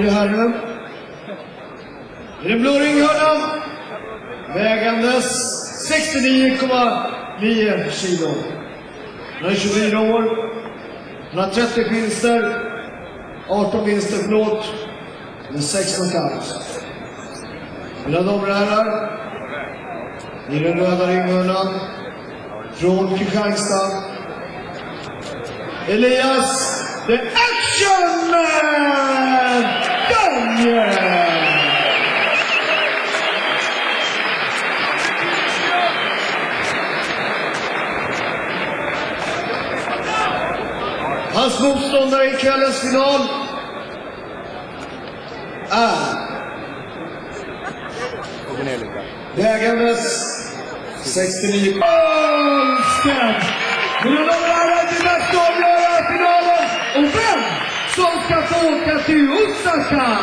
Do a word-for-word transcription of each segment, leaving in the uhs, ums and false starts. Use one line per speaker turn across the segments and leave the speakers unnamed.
yngre herren. I den blå ringhörnan vägandes sextionio komma nio kilo. Han är tjugofyra år. Han har trettio vinster, arton vinster förlåt, med sexton knockout. Mina damer och herrar, i den röda ringhörnan från Kristianstad, Elias the Action Man Daniel! Hans motståndare i kvällens final är vägandes sextionio Holzken. Mina damer och herrar, till nästa avgörande finalen och vem som ska få åka till Osaka.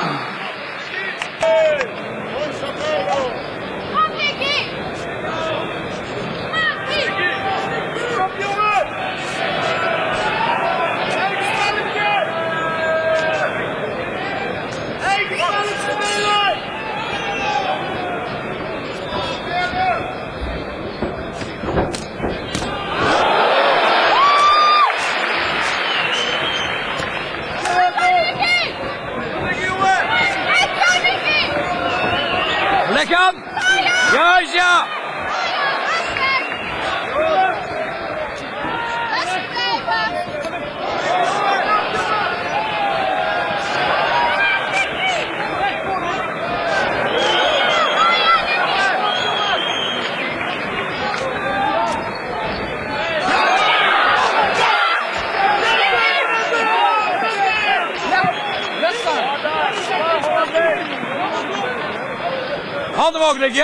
Lekker! Juist, ja! Handen omhoog, Nieky!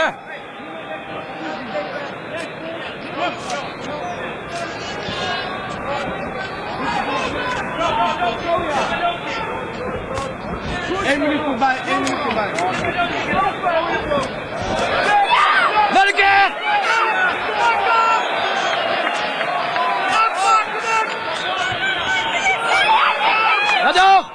Eén minuut voorbij, één minuut voorbij.
Nog een keer! Ga door!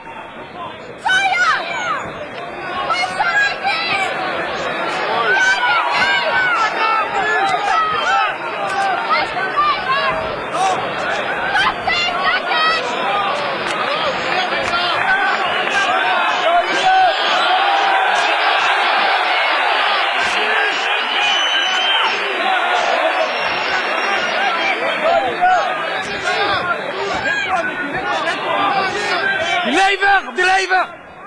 Die lever! Op die lever!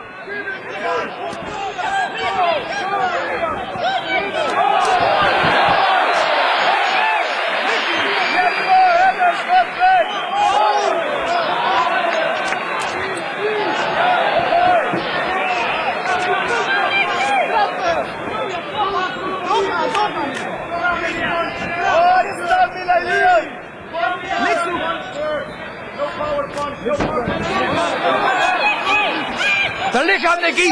De lichaam, Nieky!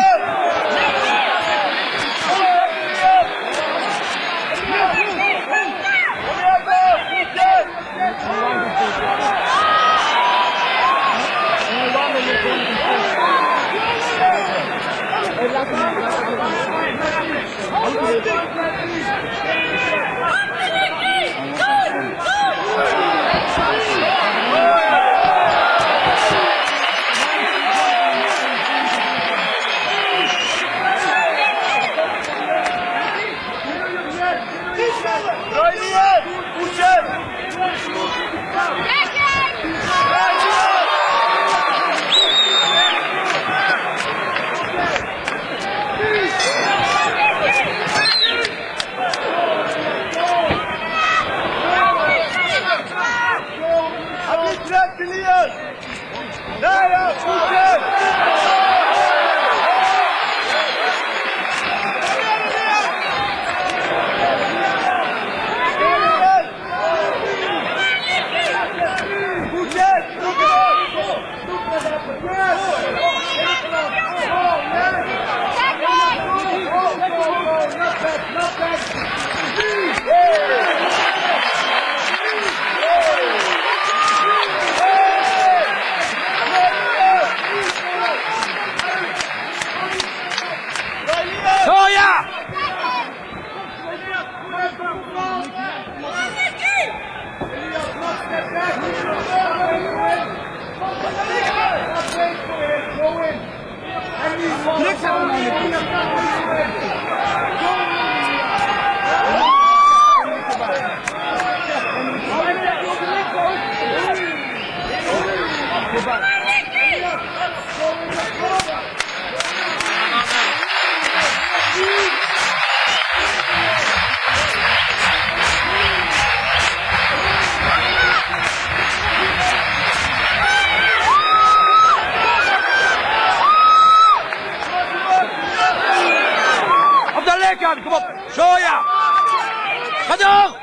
Zo ja! Ga door!